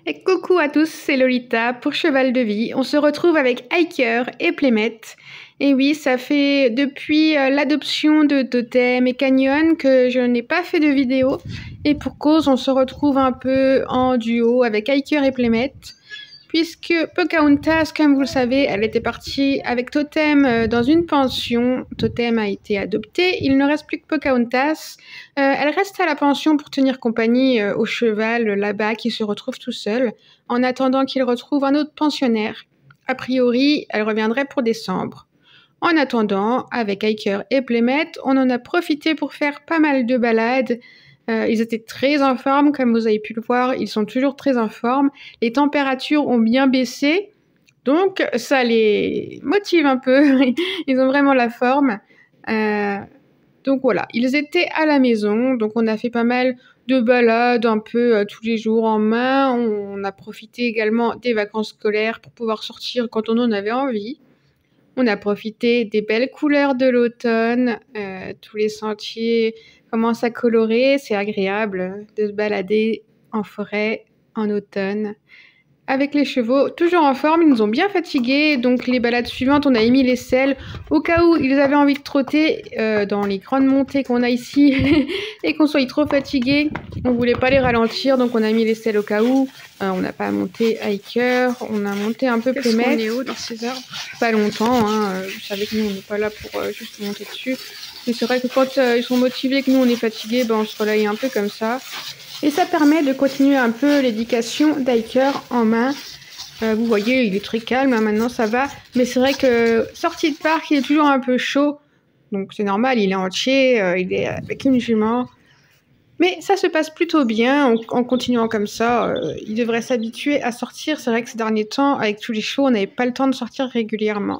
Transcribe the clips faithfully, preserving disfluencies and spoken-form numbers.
Et coucou à tous, c'est Lolita pour Cheval de Vie. On se retrouve avec Hiker et Playmate. Et oui, ça fait depuis euh, l'adoption de Totem et Canyon que je n'ai pas fait de vidéo. Et pour cause, on se retrouve un peu en duo avec Hiker et Playmate. Puisque Pocahontas, comme vous le savez, elle était partie avec Totem euh, dans une pension. Totem a été adopté. Il ne reste plus que Pocahontas. Euh, elle reste à la pension pour tenir compagnie euh, au cheval euh, là-bas qui se retrouve tout seul, en attendant qu'il retrouve un autre pensionnaire. A priori, elle reviendrait pour décembre. En attendant, avec Hiker et Playmate, on en a profité pour faire pas mal de balades. Euh, ils étaient très en forme, comme vous avez pu le voir, ils sont toujours très en forme. Les températures ont bien baissé, donc ça les motive un peu. Ils ont vraiment la forme. Euh, donc voilà, ils étaient à la maison, donc on a fait pas mal de balades un peu euh, tous les jours en main. On a profité également des vacances scolaires pour pouvoir sortir quand on en avait envie. On a profité des belles couleurs de l'automne, euh, tous les sentiers commencent à colorer, c'est agréable de se balader en forêt en automne. Avec les chevaux, toujours en forme, ils nous ont bien fatigués, donc les balades suivantes, on a émis les selles au cas où ils avaient envie de trotter euh, dans les grandes montées qu'on a ici et qu'on soit trop fatigués. On voulait pas les ralentir, donc on a mis les selles au cas où. Euh, on n'a pas monté Hiker, on a monté un peu Playmate. On est haut dans ces arbres. Pas longtemps, hein. Vous savez que nous on n'est pas là pour euh, juste monter dessus. Mais c'est vrai que quand euh, ils sont motivés, que nous on est fatigués, ben, on se relaye un peu comme ça. Et ça permet de continuer un peu l'éducation d'Hiker en main. Euh, vous voyez, il est très calme, hein, maintenant ça va. Mais c'est vrai que sortie de parc, il est toujours un peu chaud. Donc c'est normal, il est entier, euh, il est avec une jument. Mais ça se passe plutôt bien en, en continuant comme ça. Euh, il devrait s'habituer à sortir. C'est vrai que ces derniers temps, avec tous les chevaux, on n'avait pas le temps de sortir régulièrement.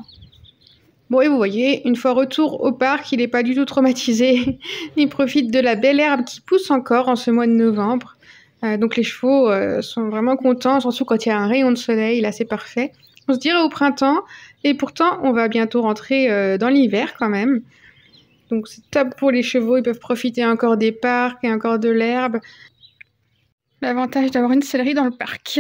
Bon, et vous voyez, une fois retour au parc, il n'est pas du tout traumatisé. Il profite de la belle herbe qui pousse encore en ce mois de novembre. Euh, donc les chevaux euh, sont vraiment contents, surtout quand il y a un rayon de soleil, là c'est parfait. On se dirait au printemps, et pourtant on va bientôt rentrer euh, dans l'hiver quand même. Donc c'est top pour les chevaux, ils peuvent profiter encore des parcs et encore de l'herbe. L'avantage d'avoir une sellerie dans le parc.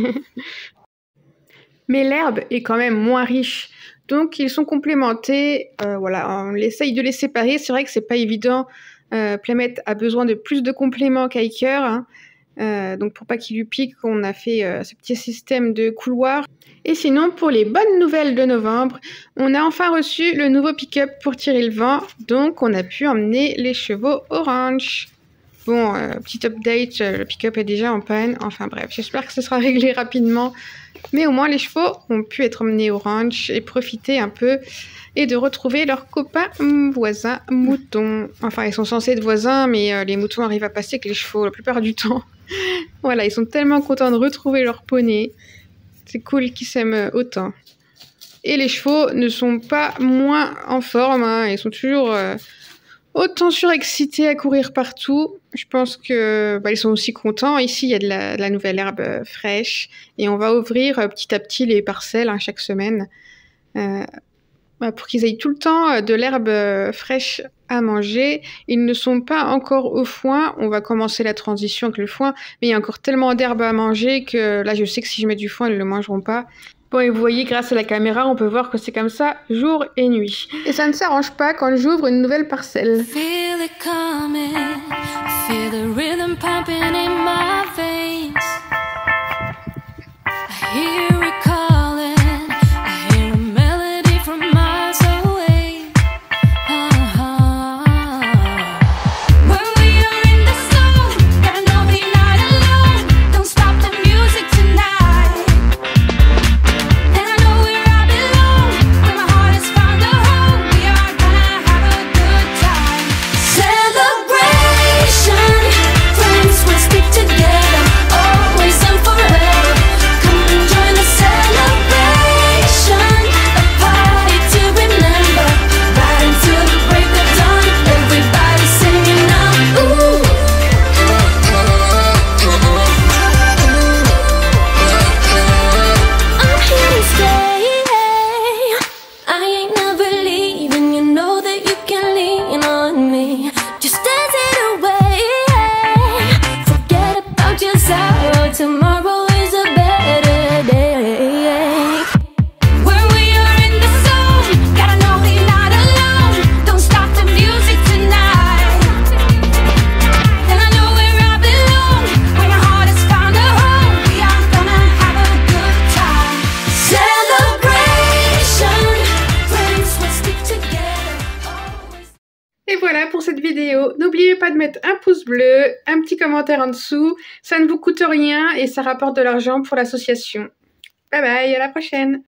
Mais l'herbe est quand même moins riche. Donc, ils sont complémentés. Euh, voilà, on essaye de les séparer. C'est vrai que c'est pas évident. Euh, Playmate a besoin de plus de compléments qu'Hiker. Hein. Euh, donc, pour pas qu'il lui pique, on a fait euh, ce petit système de couloir. Et sinon, pour les bonnes nouvelles de novembre, on a enfin reçu le nouveau pick-up pour tirer le vent. Donc, on a pu emmener les chevaux orange. Bon, euh, petit update, euh, le pick-up est déjà en panne. Enfin bref, j'espère que ce sera réglé rapidement. Mais au moins, les chevaux ont pu être emmenés au ranch et profiter un peu et de retrouver leurs copains voisins moutons. Enfin, ils sont censés être voisins, mais euh, les moutons arrivent à passer avec les chevaux la plupart du temps. Voilà, ils sont tellement contents de retrouver leur poney. C'est cool qu'ils s'aiment autant. Et les chevaux ne sont pas moins en forme, hein. Ils sont toujours euh, autant surexcités à courir partout. Je pense que bah, ils sont aussi contents. Ici, il y a de la, de la nouvelle herbe euh, fraîche. Et on va ouvrir euh, petit à petit les parcelles hein, chaque semaine. Euh, bah, pour qu'ils aient tout le temps euh, de l'herbe euh, fraîche à manger. Ils ne sont pas encore au foin. On va commencer la transition avec le foin. Mais il y a encore tellement d'herbe à manger que là, je sais que si je mets du foin, ils ne le mangeront pas. Bon, et vous voyez, grâce à la caméra, on peut voir que c'est comme ça jour et nuit. Et ça ne s'arrange pas quand j'ouvre une nouvelle parcelle. Feel it coming, feel the rhythm pumping in my veins. I hear it calling, I hear a melody from miles away. Uh-huh. When we are in the zone, gotta know we're not alone. Don't stop the music tonight. And I know where I belong, where my heart has found a home. We are gonna have a good time. Celebration, friends will stick together, always and forever. Come and join us vidéo. N'oubliez pas de mettre un pouce bleu, un petit commentaire en dessous. Ça ne vous coûte rien et ça rapporte de l'argent pour l'association. Bye bye, à la prochaine!